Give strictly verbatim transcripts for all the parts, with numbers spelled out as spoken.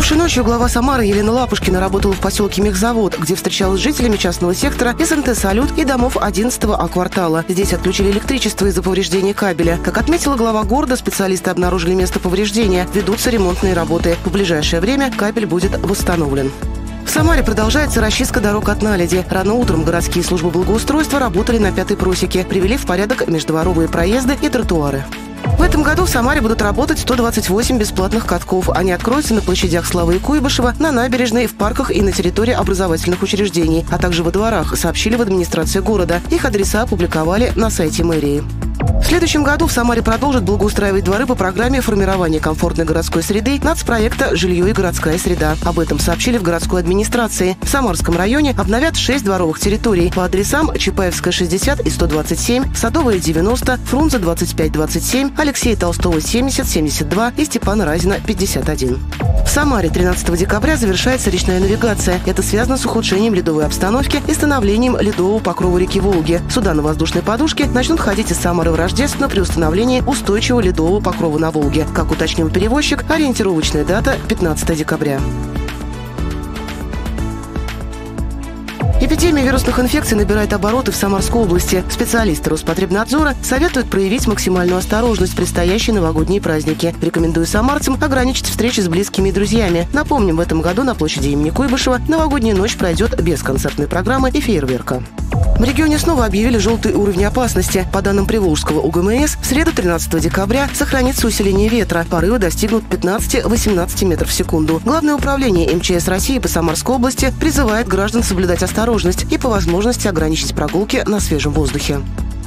Минувшей ночью глава Самары Елена Лапушкина работала в поселке Мехзавод, где встречалась с жителями частного сектора эс эн тэ «Салют» и домов одиннадцатого А-квартала. Здесь отключили электричество из-за повреждения кабеля. Как отметила глава города, специалисты обнаружили место повреждения. Ведутся ремонтные работы. В ближайшее время кабель будет восстановлен. В Самаре продолжается расчистка дорог от наледи. Рано утром городские службы благоустройства работали на Пятой просеке, привели в порядок междворовые проезды и тротуары. В этом году в Самаре будут работать сто двадцать восемь бесплатных катков. Они откроются на площадях Славы и Куйбышева, на набережной, в парках и на территории образовательных учреждений, а также во дворах, сообщили в администрации города. Их адреса опубликовали на сайте мэрии. В следующем году в Самаре продолжат благоустраивать дворы по программе формирования комфортной городской среды нацпроекта «Жилье и городская среда». Об этом сообщили в городской администрации. В Самарском районе обновят шесть дворовых территорий по адресам Чапаевская, шестьдесят и сто двадцать семь, Садовая, девяносто, Фрунзе, двадцать пять двадцать семь, Алексея Толстого, семьдесят семьдесят два и Степана Разина, пятьдесят один. В Самаре тринадцатого декабря завершается речная навигация. Это связано с ухудшением ледовой обстановки и становлением ледового покрова реки Волги. Суда на воздушной подушке начнут ходить из Самары в Рождественно при установлении устойчивого ледового покрова на Волге. Как уточнил перевозчик, ориентировочная дата – пятнадцатое декабря. Эпидемия вирусных инфекций набирает обороты в Самарской области. Специалисты Роспотребнадзора советуют проявить максимальную осторожность в предстоящие новогодние праздники. Рекомендую самарцам ограничить встречи с близкими и друзьями. Напомним, в этом году на площади имени Куйбышева новогодняя ночь пройдет без концертной программы и фейерверка. В регионе снова объявили желтый уровень опасности. По данным Приволжского у гэ эм эс, в среду тринадцатого декабря сохранится усиление ветра. Порывы достигнут пятнадцати-восемнадцати метров в секунду. Главное управление эм че эс России по Самарской области призывает граждан соблюдать осторожность и по возможности ограничить прогулки на свежем воздухе.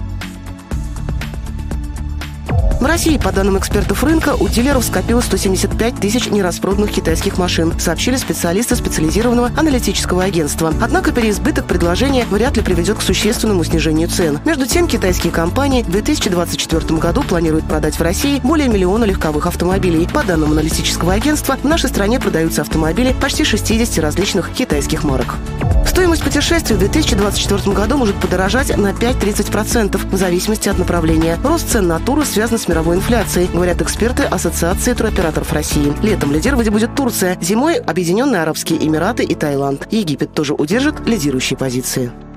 В России, по данным экспертов рынка, у дилеров скопилось сто семьдесят пять тысяч нераспроданных китайских машин, сообщили специалисты специализированного аналитического агентства. Однако переизбыток предложения вряд ли приведет к существенному снижению цен. Между тем, китайские компании в две тысячи двадцать четвёртом году планируют продать в России более миллиона легковых автомобилей. По данным аналитического агентства, в нашей стране продаются автомобили почти шестидесяти различных китайских марок. Стоимость путешествий в две тысячи двадцать четвёртом году может подорожать на пять-тридцать процентов в зависимости от направления. Рост цен на туры связан с мировой инфляцией, говорят эксперты Ассоциации туроператоров России. Летом лидировать будет Турция, зимой – Объединенные Арабские Эмираты и Таиланд. Египет тоже удержит лидирующие позиции.